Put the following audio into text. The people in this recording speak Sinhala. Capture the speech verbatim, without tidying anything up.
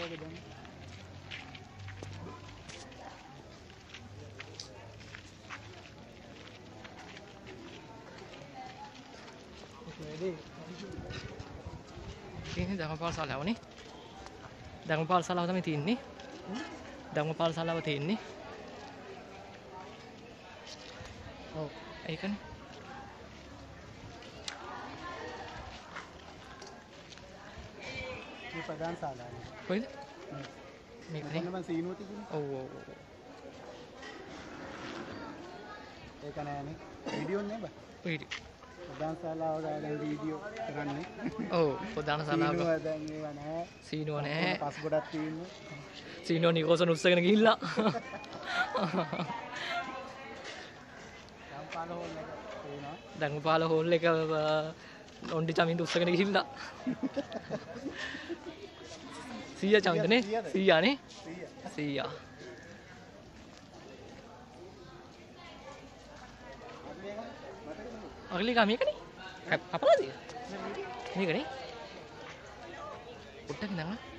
වගේ දැන්. ini ධර්මපාල ශාලාවනේ. ධර්මපාල ශාලාව තමයි තියෙන්නේ. ධර්මපාල ශාලාව තියෙන්නේ. ඔව් ඒකනේ. මේ ප්‍රධාන ශාලාවනේ. කොයිද? මේකනේ. මම සීනුව තිබුණේ. ඔව් ඔව් ඔව්. ඒක නෑනේ. වීඩියෝ නේ බා. වීඩියෝ. ප්‍රධාන ශාලාව ගාලා වීඩියෝ කරන්නේ. ඔව් ප්‍රධාන ශාලාව. සීනුව දැන් ඒවා නෑ. සීනුව නෑ. පස් ගොඩක් තියෙන්නේ. සීනුව නිකෝසන් උස්සගෙන ගිහිල්ලා. ධම්පාල හෝල් එක තියෙනවා. ධර්මපාල හෝල් එක ඔන්ඩි චමින්ද උස්සගෙන ගිහිල්ලා. සීයා චමින්දනේ සීයානේ සීයා. अगली काम ये करी अपना दिया नहीं करी उठा कि ना